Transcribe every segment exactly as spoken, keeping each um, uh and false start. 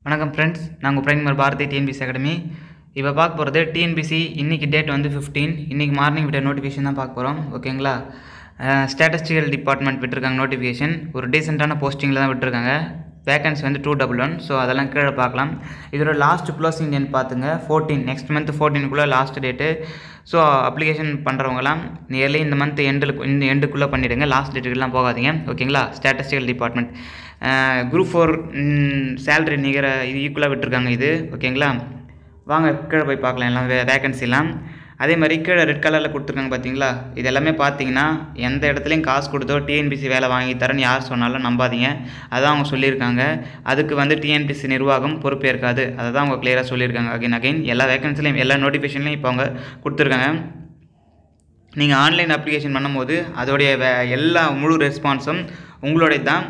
வணக்கம் ஃப்ரெண்ட்ஸ், நாங்கள் primer Bharathi TNPSC academy. இப்போ பார்க்க போகிறது டிஎன்பிசி இன்றைக்கி டேட் வந்து ஃபிஃப்டீன். இன்றைக்கி மார்னிங் விட்ட நோட்டிஃபிகேஷன் தான் பார்க்க போகிறோம். ஓகேங்களா? ஸ்டாட்டிஸ்டிக்கல் டிபார்ட்மெண்ட் விட்டுருக்காங்க நோட்டிஃபிகேஷன். ஒரு டீசெண்டான போஸ்டிங்கில் தான் விட்டுருக்காங்க. வேகன்சி வந்து டூ டபுள் ஒன். ஸோ அதெல்லாம் கீழே பார்க்கலாம். இதோட லாஸ்ட் க்ளோசிங் டேட் பார்த்துங்க ஃபோர்டீன். நெக்ஸ்ட் மந்த் ஃபோர்டீனுக்குள்ளே லாஸ்ட் டேட்டு. ஸோ அப்ளிகேஷன் பண்ணுறவங்களாம் நியர்லி இந்த மந்த் எண்டில் இந்த எண்டுக்குள்ளே பண்ணிவிடுங்க. லாஸ்ட் டேட்டுக்கெல்லாம் போகாதீங்க. ஓகேங்களா? Statistical department group four salary நிகர இது ஈக்குவலாக விட்டுருக்காங்க இது. ஓகேங்களா? வாங்க கீழே போய் பார்க்கலாம் எல்லாம் வே வேகன்சிலாம். அதே மாதிரி கீழே ரெட் கலரில் கொடுத்துருக்காங்க பார்த்தீங்களா? இது எல்லாமே பார்த்தீங்கன்னா எந்த இடத்துலையும் காசு கொடுத்தோ டிஎன்பிசி வேலை வாங்கி தரேன்னு யார் சொன்னாலும் நம்பாதீங்க. அதான் அவங்க சொல்லியிருக்காங்க. அதுக்கு வந்து டிஎன்பிசி நிர்வாகம் பொறுப்பேற்காது. அதை தான் அவங்க கிளியராக சொல்லியிருக்காங்க. அகைன் அகைன் எல்லா வேகன்சிலையும் எல்லா நோட்டிஃபிகேஷன்லையும் இப்போ அவங்க கொடுத்துருக்காங்க. நீங்கள் ஆன்லைன் அப்ளிகேஷன் பண்ணும்போது அதோடைய வே எல்லா முழு ரெஸ்பான்ஸும் உங்களுடைய தான்.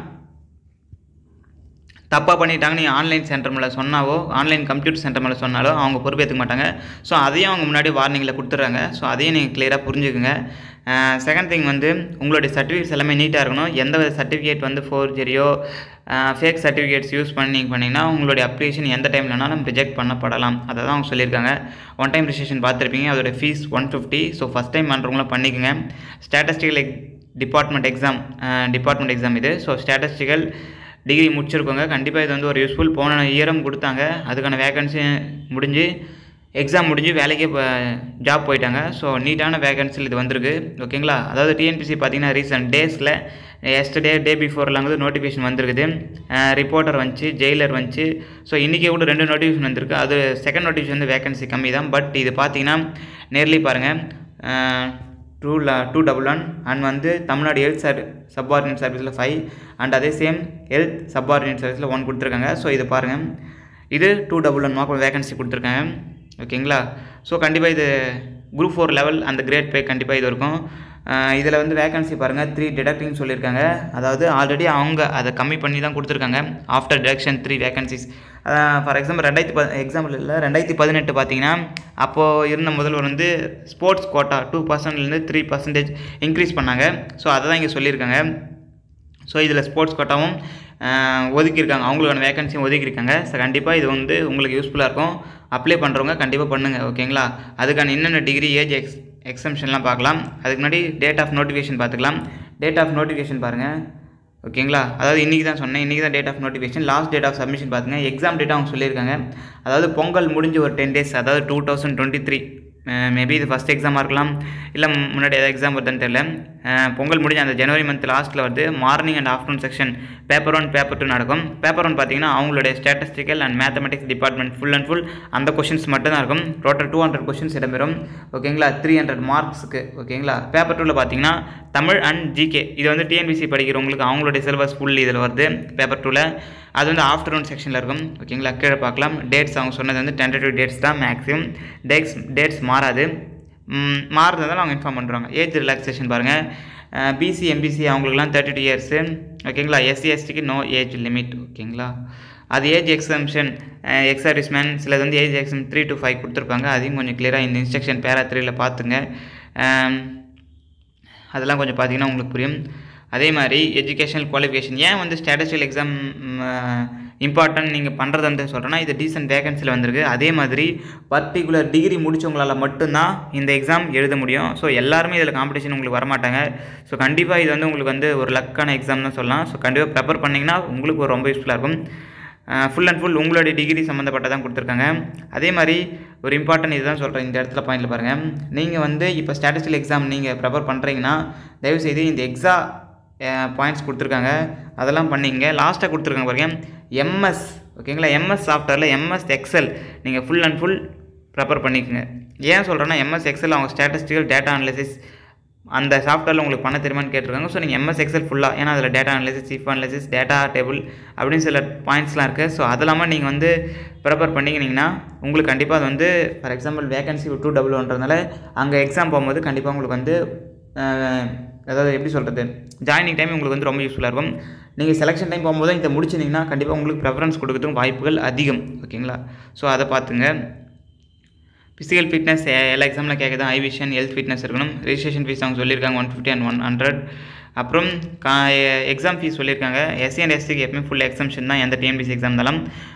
தப்பாக பண்ணிட்டாங்க நீங்கள் ஆன்லைன் சென்டர் மேலே சொன்னாவோ ஆன்லைன் கம்ப்யூட்டர் சென்டர் மேலே சொன்னாலோ அவங்க பொறுப்பேற்றுக்க மாட்டாங்க. ஸோ அதையும் அவங்க முன்னாடி வார்னிங்கில் கொடுத்துட்றாங்க. ஸோ அதையும் நீங்கள் கிளியராக புரிஞ்சுக்குங்க. செகண்ட் திங் வந்து உங்களுடைய சர்டிஃபிகேட்ஸ் எல்லாமே நீட்டாக இருக்கணும். எந்த சர்டிஃபிகேட் வந்து ஃபோர்ஜரியோ ஃபேக் சர்டிஃபிகேட்ஸ் யூஸ் பண்ணி பண்ணிங்கன்னா உங்களுடைய அப்ளிகேஷன் எந்த டைம்லனாலும் ரிஜெக்ட் பண்ணப்படலாம். அதை தான் அவங்க சொல்லியிருக்காங்க. ஒன் டைம் ரிஜிஸ்ட்ரேஷன் பார்த்துருப்பீங்க. அதோட fees one fifty. So first time பண்ணுறவங்களும் பண்ணிக்கோங்க. ஸ்டாட்டிஸ்டிக்கல் எக் டிபார்ட்மெண்ட் எக்ஸாம் டிபார்ட்மெண்ட் எக்ஸாம் இது. ஸோ ஸ்டாட்டிஸ்டிக்கல் டிகிரி முடிச்சிருக்கோங்க. கண்டிப்பாக இது வந்து ஒரு யூஸ்ஃபுல். போன இயரும் கொடுத்தாங்க. அதுக்கான வேகன்சி முடிஞ்சு எக்ஸாம் முடிஞ்சு வேலைக்கே இப்போ ஜாப் போயிட்டாங்க. ஸோ நீட்டான வேகன்சியில் இது வந்திருக்கு. ஓகேங்களா? அதாவது டிஎன்பிசி பார்த்தீங்கன்னா ரீசன்ட் டேஸில் எஸ்டர்டே டே பிஃபோர்லாம் வந்து நோட்டிஃபிகேஷன் வந்திருக்குது. ரிப்போர்ட்டர் வந்துச்சு, ஜெயிலர் வந்துச்சு. ஸோ இன்றைக்கி கூட ரெண்டு நோட்டிஃபிகேஷன் வந்திருக்கு. அது செகண்ட் நோட்டிஃபிகேஷன் வந்து வேகன்சி கம்மி தான். பட் இது பார்த்தீங்கன்னா நேர்லி பாருங்கள் two two double one and வந்து தமிழ்நாடு ஹெல்த் சர் சப்பார்டினேட் சர்வீஸில் ஃபைவ் அண்ட் அதே சேம் ஹெல்த் சப்பார்டினேட் சர்வீஸில் ஒன் கொடுத்துருக்காங்க. ஸோ இது பாருங்கள், இது two double one mark vacancy கொடுத்துருக்காங்க. ஓகேங்களா? ஸோ கண்டிப்பாக இது குரூப் ஃபோர் லெவல் அந்த கிரேட் பே கண்டிப்பாக இது இருக்கும். இதில் வந்து வேகன்சி பாருங்கள் த்ரீ டிடக்டிங் சொல்லியிருக்காங்க. அதாவது ஆல்ரெடி அவங்க அதை கம்மி பண்ணி தான் கொடுத்துருக்காங்க. After deduction three vacancies. For example ரெண்டாயிரத்தி ப எக்ஸாம்பிள் இல்லை ரெண்டாயிரத்தி பதினெட்டு பார்த்தீங்கன்னா அப்போது இருந்த முதல்வர் வந்து ஸ்போர்ட்ஸ் கோட்டா டூ பர்சன்ட்லேருந்து த்ரீ பர்சன்டேஜ் இன்க்ரீஸ் பண்ணாங்க. ஸோ அதை தான் இங்கே சொல்லியிருக்காங்க. ஸோ இதில் ஸ்போர்ட்ஸ் கோட்டாவும் ஒதுக்கியிருக்காங்க. அவங்களுக்கான வேகன்சியும் ஒதுக்கியிருக்காங்க. ஸோ கண்டிப்பாக இது வந்து உங்களுக்கு யூஸ்ஃபுல்லாக இருக்கும். அப்ளை பண்ணுறவங்க கண்டிப்பாக பண்ணுங்கள். ஓகேங்களா? அதுக்கான என்னென்ன டிகிரி ஏஜ் எக்ஸ் எக்ஸம்ஷன்லாம் பார்க்கலாம். அதுக்கு முன்னாடி டேட் ஆஃப் நோட்டிஃபிகேஷன் பார்த்துக்கலாம். டேட் ஆஃப் நோட்டிஃபிகேஷன் பாருங்கள். ஓகேங்களா? அதாவது இன்றைக்கி தான் சொன்னேன். இன்றைக்கி தான் date of notification. Last date of submission பார்த்துங்க. எக்ஸாம் டேட் அவங்க சொல்லியிருக்காங்க. அதாவது பொங்கல் முடிஞ்சு ஒரு டென் டேஸ், அதாவது two thousand twenty three maybe இது ஃபஸ்ட் எக்ஸாமாக இருக்கலாம், இல்லை முன்னாடி எதாவது எக்ஸாம் வருதுன்னு தெரியல. பொங்கல் முடிஞ்ச அந்த ஜனவரி மந்த் லாஸ்ட்டில் வந்து morning and afternoon section paper one paper two நடக்கும். பேப்பர் ஒன் பார்த்தீங்கன்னா அவங்களுடைய statistical and mathematics department full and full அந்த கொஷின்ஸ் மட்டும் தான் இருக்கும். டோட்டல் டூ ஹண்ட்ரட் கொஷின்ஸ் இடம்பெறும். ஓகேங்களா? த்ரீ ஹண்ட்ரட் மார்க்ஸுக்கு. ஓகேங்களா? பேப்பர் டூவில் பார்த்தீங்கன்னா தமிழ் அண்ட் ஜிகே. இது வந்து டிஎன்பிசி படிக்கிறவங்களுக்கு அவங்களுடைய சிலபஸ் ஃபுல் இதில் வருது பேப்பர் டூவில். அது வந்து ஆஃப்டர்நூன் செக்ஷனில் இருக்கும். ஓகேங்களா? கீழே பார்க்கலாம். டேட்ஸ் அவங்க சொன்னது வந்து டென்டேட்டிவ் டேட்ஸ் தான் மேக்ஸிமம். டேட்ஸ் டேட்ஸ் மாறாது. மாறுறதால அவங்க இன்ஃபார்ம் பண்ணுறாங்க. ஏஜ் ரிலாக்ஸேஷன் பாருங்கள். பிசி எம்பிசி அவங்களுக்குலாம் தேர்ட்டி டூ இயர்ஸு. ஓகேங்களா? எஸ்சி எஸ்டிக்கு நோ ஏஜ் லிமிட். ஓகேங்களா? அது ஏஜ் எக்ஸம்ஷன் எக்ஸ் சர்வீஸ்மேன் சிலது வந்து ஏஜ் எக்ஸம் த்ரீ டு ஃபைவ் கொடுத்துருப்பாங்க. அதையும் கொஞ்சம் கிளியராக இந்த இன்ஸ்ட்ரக்ஷன் பேரா த்ரீயில் பார்த்துங்க. அதெல்லாம் கொஞ்சம் பார்த்தீங்கன்னா உங்களுக்கு புரியும். அதே மாதிரி எஜுகேஷனல் குவாலிஃபிகேஷன் ஏன் வந்து ஸ்டாட்டிஸ்டிக்கல் எக்ஸாம் இம்பார்ட்டன்ட் நீங்கள் பண்ணுறது வந்து சொல்கிறேன்னா இது டீசென்ட் வேகன்சியில் வந்திருக்கு. அதே மாதிரி பர்டிகுலர் டிகிரி முடித்தவங்களால் மட்டும்தான் இந்த எக்ஸாம் எழுத முடியும். ஸோ எல்லாருமே இதில் காம்படிஷன் உங்களுக்கு வரமாட்டாங்க. ஸோ கண்டிப்பாக இது வந்து உங்களுக்கு வந்து ஒரு லக்கான எக்ஸாம் தான் சொல்லலாம். ஸோ கண்டிப்பாக ப்ரிப்பேர் பண்ணிங்கன்னா உங்களுக்கு ரொம்ப யூஸ்ஃபுல்லாக இருக்கும். ஃபுல் அண்ட் ஃபுல் உங்களுடைய டிகிரி சம்மந்தப்பட்டதான் கொடுத்துருக்காங்க. அதே மாதிரி ஒரு இம்பார்ட்டன்ட் இதுதான் சொல்கிறேன் இந்த இடத்துல பாயிண்டில் பாருங்கள். நீங்கள் வந்து இப்போ ஸ்டாட்டிஸ்டிக்கல் எக்ஸாம் நீங்கள் ப்ரிப்பேர் பண்ணுறீங்கன்னா தயவுசெய்து இந்த எக்ஸா பாயிண்ட்ஸ் கொடுத்துருக்காங்க அதெல்லாம் பண்ணிங்க. லாஸ்ட்டாக கொடுத்துருக்காங்க பாருங்கள் எம்எஸ். ஓகேங்களா? எம்எஸ் சாஃப்ட்வேரில் எம்எஸ் எக்ஸல் நீங்கள் ஃபுல் அண்ட் ஃபுல் ப்ரிப்பேர் பண்ணிக்கோங்க. ஏன் சொல்கிறேன்னா எம்எஸ் எக்ஸல் அவங்க ஸ்டாட்டிஸ்டிக்கல் டேட்டா அனலிசிஸ் அந்த சாஃப்ட்வேரில் உங்களுக்கு பண்ண தெரியுமான்னு கேட்டிருக்காங்க. ஸோ நீங்கள் எம்எஸ் எக்ஸல் ஃபுல்லாக ஏன்னா அதில் data analysis if analysis data table அப்படின்னு சில பாயிண்ட்ஸ்லாம் இருக்குது. ஸோ அது இல்லாமல் நீங்கள் வந்து ப்ரிப்பேர் பண்ணிக்கினீங்கன்னா உங்களுக்கு கண்டிப்பாக அது வந்து for example vacancy two double ஒன்றதுனால அங்கே எக்ஸாம் போகும்போது கண்டிப்பாக உங்களுக்கு வந்து அதாவது எப்படி சொல்கிறது ஜாயினிங் டைம் உங்களுக்கு வந்து ரொம்ப யூஸ்ஃபுல்லாக இருக்கும். நீங்கள் செலெக்ஷன் டைம் போகும்போது இதை முடிச்சிருந்தீங்கன்னா கண்டிப்பாக உங்களுக்கு ப்ரெஃபரன்ஸ் கொடுக்கறதுக்கு வாய்ப்புகள் அதிகம். ஓகேங்களா? ஸோ அதை பார்த்துங்க. ஃபிசிக்கல் ஃபிட்னஸ் எல்லா எக்ஸாமில் கேட்குது. ஐ விஷன் ஹெல்த் ஃபிட்னஸ் இருக்கணும். ரெஜிஸ்ட்ரேஷன் ஃபீஸ் அவங்க சொல்லியிருக்காங்க one fifty and one hundred. அப்புறம் கா எக்ஸாம் ஃபீஸ் சொல்லியிருக்காங்க. எஸ்சி அண்ட் எஸ்சிக்கு எப்பவுமே ஃபுல் எக்ஸம்ஷன் தான் எந்த டிஎன்பிசி எக்ஸாம் இருந்தாலும்.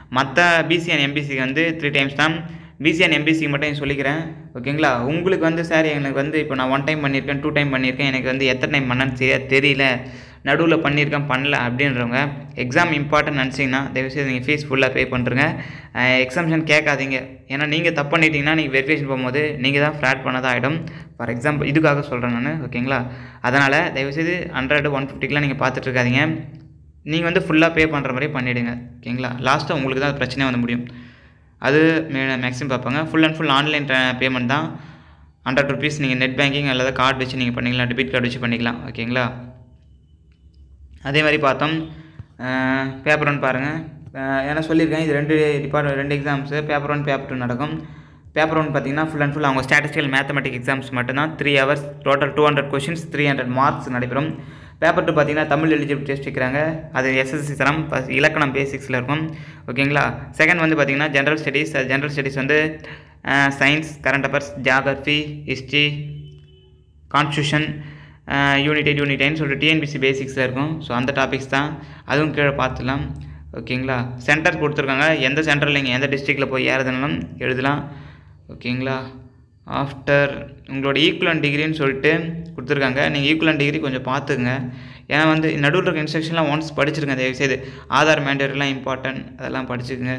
மற்ற பிசி அண்ட் எம்பிசிக்கு வந்து த்ரீ டைம்ஸ் தான். பிசி அண்ட் எம்பிசிக்கு மட்டும் சொல்லிக்கிறேன் ஓகேங்களா. உங்களுக்கு வந்து சார் எனக்கு வந்து இப்போ நான் ஒன் டைம் பண்ணியிருக்கேன், டூ டைம் பண்ணியிருக்கேன், எனக்கு வந்து எத்தனை டைம் பண்ணேன்னு சரியாக தெரியல, நடுவில் பண்ணியிருக்கேன் பண்ணல அப்படின்றவங்க எக்ஸாம் இம்பார்ட்டன்ட் நினச்சிங்கன்னா தயவுசெய்து நீங்கள் ஃபீஸ் ஃபுல்லாக பே பண்ணுறங்க. எக்ஸாம்ஷன் கேட்காதீங்க. ஏன்னா நீங்கள் தப்பு பண்ணிட்டீங்கன்னா நீங்கள் வெரிஃபிகேஷன் போகும்போது நீங்கள் தான் ஃப்ராட் பண்ணதாக ஆகிடும். ஃபார் எக்ஸாம்பிள் இதுக்காக சொல்கிறேன் நான் ஓகேங்களா. அதனால் தயவுசெய்து ஹண்ட்ரட் ஒன் ஃபிஃப்டிக்கெலாம் நீங்கள் பார்த்துட்டு இருக்காதீங்க. நீங்கள் வந்து ஃபுல்லாக பே பண்ணுற மாதிரி பண்ணிவிடுங்க ஓகேங்களா. லாஸ்ட்டாக உங்களுக்கு தான் பிரச்சனையாக வந்து முடியும். அது மே மேக்ஸிமம் பார்ப்பாங்க. Full and full online payment தான். ஹண்ட்ரட் ருபீஸ் நீங்கள் நெட் பேங்கிங் அல்லது கார்டு வச்சு நீங்கள் பண்ணிக்கலாம், டெபிட் கார்டு வச்சு பண்ணிக்கலாம் ஓகேங்களா. அதே மாதிரி பார்த்தோம் பேப்பர் ஒன் பாருங்கள். ஏன்னா சொல்லியிருக்கேன் இது ரெண்டு டிபார்ட்மெண்ட் ரெண்டு exams paper one paper two நடக்கும். பேப்பர் ஒன் பார்த்தீங்கன்னா ஃபுல் அண்ட் ஃபுல் அவங்க ஸ்டாட்டிஸ்டிக்கல் மேத்தமெட்டிக் எக்ஸாம்ஸ் மட்டும்தான். Three hours total two hundred questions three hundred marks நடைபெறும். பேப்பர் டூ பார்த்தீங்கன்னா தமிழ் எலிஜிபிலிட்டி டெஸ்ட் வைக்கிறாங்க. அது எஸ்எஸ்சி தரம் இலக்கணம் பேசிக்ஸில் இருக்கும் ஓகேங்களா. செகண்ட் வந்து பார்த்தீங்கன்னா ஜென்ரல் ஸ்டடீஸ். அது ஜென்ரல் ஸ்டடீஸ் வந்து science, current affairs, geography, history, constitution, unit eight unit nine சொல்லிட்டு டிஎன்பிசி பேசிக்ஸில் இருக்கும். ஸோ அந்த டாபிக்ஸ் தான், அதுவும் கீழே பார்த்துலாம் ஓகேங்களா. சென்டர் கொடுத்துருக்காங்க, எந்த சென்டரில் நீங்கள் எந்த டிஸ்ட்ரிக்டில் போய் ஏறுதுனாலும் எழுதலாம் ஓகேங்களா. ஆஃப்டர் உங்களோட ஈக்குவலன்ட் டிகிரின்னு சொல்லிட்டு கொடுத்துருக்காங்க. நீங்கள் ஈக்குவலன்ட் டிகிரி கொஞ்சம் பார்த்துக்குங்க. ஏன்னா வந்து நடுவில் இருக்க இன்ஸ்ட்ரக்ஷன்லாம் ஒன்ஸ் படிச்சிருங்க தயவுசெய்து. ஆதார் மேண்டேட்டரிலாம் இம்பார்ட்டன்ட், அதெல்லாம் படிச்சுக்குங்க.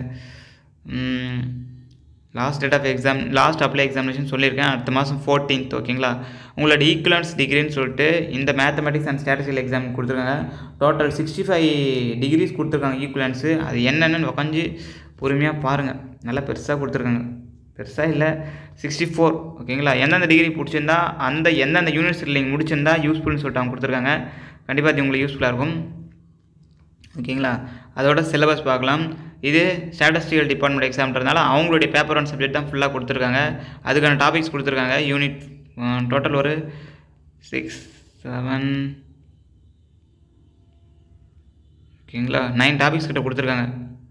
Last date of exam last apply examination சொல்லியிருக்கேன் அடுத்த மாதம் ஃபோர்டீன்த் ஓகேங்களா. உங்களோட ஈக்குவலன்ஸ் டிகிரின்னு சொல்லிட்டு இந்த மேத்தமெட்டிக்ஸ் அண்ட் ஸ்டாட்டிஸ்டிக்கல் எக்ஸாம் கொடுத்துருக்காங்க. டோட்டல் சிக்ஸ்டி ஃபைவ் டிகிரிஸ் கொடுத்துருக்காங்க ஈக்குவலன்ஸு. அது என்னென்னு உட்காந்து பொறுமையாக பாருங்கள். நல்லா பெருசாக கொடுத்துருக்காங்க, பெருசாக இல்லை சிக்ஸ்டி ஃபோர் ஓகேங்களா. எந்தெந்த டிகிரி பிடிச்சிருந்தா அந்த எந்தெந்த யூனிவர்சிட்டியில் நீங்கள் முடிச்சிருந்தா யூஸ்ஃபுல்னு சொல்லிட்டு அவங்க கொடுத்துருக்காங்க. கண்டிப்பாக அது உங்களுக்கு யூஸ்ஃபுல்லாக இருக்கும் ஓகேங்களா. அதோட சிலபஸ் பார்க்கலாம். இது ஸ்டாட்டிஸ்டிக்கல் டிபார்ட்மெண்ட் எக்ஸாம்ன்றதுனால அவங்களுடைய பேப்பர் ஒன் சப்ஜெக்ட் தான் ஃபுல்லாக கொடுத்துருக்காங்க. அதுக்கான டாபிக்ஸ் கொடுத்துருக்காங்க. யூனிட் டோட்டல் ஒரு சிக்ஸ் செவன் ஓகேங்களா நைன் டாபிக்ஸ் கிட்ட கொடுத்துருக்காங்க.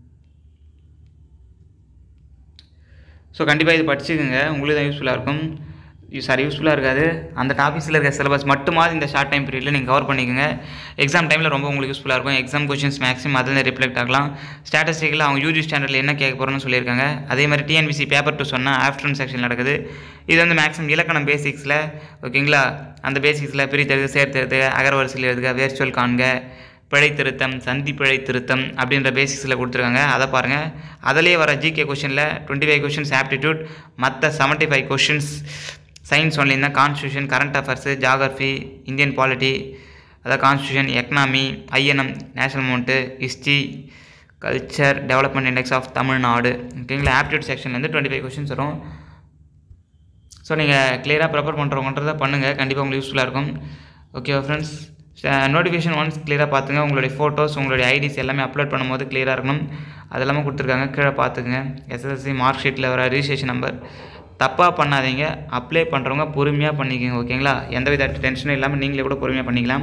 ஸோ கண்டிப்பாக இது படிச்சுக்கோங்க, உங்களுக்கு தான் யூஸ்ஃபுல்லாக இருக்கும். சாரி யூஸ்ஃபுல்லாக இருக்காது, அந்த டாபிக்ஸில் இருக்க சிலபஸ் மட்டுமாவது இந்த ஷார்ட் டைம் பீரியடில் நீங்கள் கவர் பண்ணிக்கோங்க. எக்ஸாம் டைமில் ரொம்ப உங்களுக்கு யூஸ்ஃபுல்லாக இருக்கும். எக்ஸாம் கொஷின்ஸ் மேக்ஸிமம் அதில் ரிஃப்ளெக்ட் ஆகலாம். ஸ்டாட்டிஸ்டிக்கில் அவங்க யூஜி ஸ்டாண்டர்டில் என்ன கேட்க போகிறோன்னு சொல்லியிருக்காங்க. அதே மாதிரி டிஎன்பிசி பேப்பர் டூ சொன்னால் ஆஃப்டர்நூன் செக்ஷன் நடக்குது. இது வந்து மேக்ஸிமம் இலக்கணம் பேசிக்ஸில் ஓகேங்களா. அந்த பேசிக்ஸில் பிரித்தெழுது, சேர்த்தெழுது, அகரவரிசையில் எழுதுக, வேர்ச்சுவல் காண்க, பிழை திருத்தம், சந்தி பிழை திருத்தம் அப்படின்ற பேசிக்ஸில் கொடுத்துருக்காங்க. அதை பாருங்கள். அதிலே வர ஜிகே கொஷினில் டுவெண்ட்டி ஃபைவ் கொஷின்ஸ் ஆப்டிடியூட், மற்ற செவன்ட்டி ஃபைவ் கொஷின்ஸ் சயின்ஸ் ஒன்லிருந்தால் constitution, current affairs, geography, Indian polity, அதாவது constitution, economy, INM, national amount, history, culture, development index of Tamil Nadu ஓகேங்களா. ஆப்டிடியூட் செக்ஷன்லேருந்து டுவெண்ட்டி ஃபைவ் கொஷின்ஸ் வரும். ஸோ நீங்கள் கிளியராக ப்ரிப்பேர் பண்ணுறவங்கன்றதை பண்ணுங்கள், கண்டிப்பாக உங்களுக்கு யூஸ்ஃபுல்லாக இருக்கும். ஓகேவா ஃப்ரெண்ட்ஸ். நோட்டிஃபிகேஷன் ஒன்ஸ் கிளியராக பார்த்துங்க. உங்களுடைய ஃபோட்டோஸ், உங்களுடைய ஐடிஸ் எல்லாமே அப்லோட் பண்ணும்போது கிளியராக இருக்கணும். அதெல்லாமே கொடுத்துருக்காங்க, கீழே பார்த்துக்குங்க. எஸ்எஸ்எல்சி மார்க் ஷீட்டில் வர ரிஜிஸ்ட்ரேஷன் நம்பர் தப்பாக பண்ணாதீங்க. அப்ளை பண்ணுறவங்க பொறுமையாக பண்ணிக்கோங்க ஓகேங்களா. எந்தவித டென்ஷனும் இல்லாமல் நீங்களே கூட பொறுமையாக பண்ணிக்கலாம்.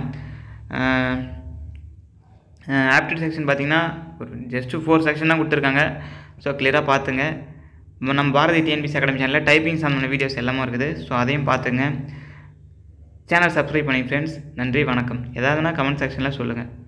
ஆப்டிடியூட் செக்ஷன் பார்த்தீங்கன்னா ஒரு ஜஸ்ட்டு ஃபோர் செக்ஷன் தான் கொடுத்துருக்காங்க. ஸோ கிளியராக பார்த்துங்க. நம்ம பாரதி டிஎன்பிசி அகாடமி சேனலில் டைப்பிங் சம்மந்த வீடியோஸ் எல்லாமே இருக்குது. ஸோ அதையும் பார்த்துங்க. சேனல் சப்ஸ்கிரைப் பண்ணி ஃப்ரெண்ட்ஸ். நன்றி, வணக்கம். ஏதாவதுனா கமெண்ட் செக்ஷனில் சொல்லுங்கள்.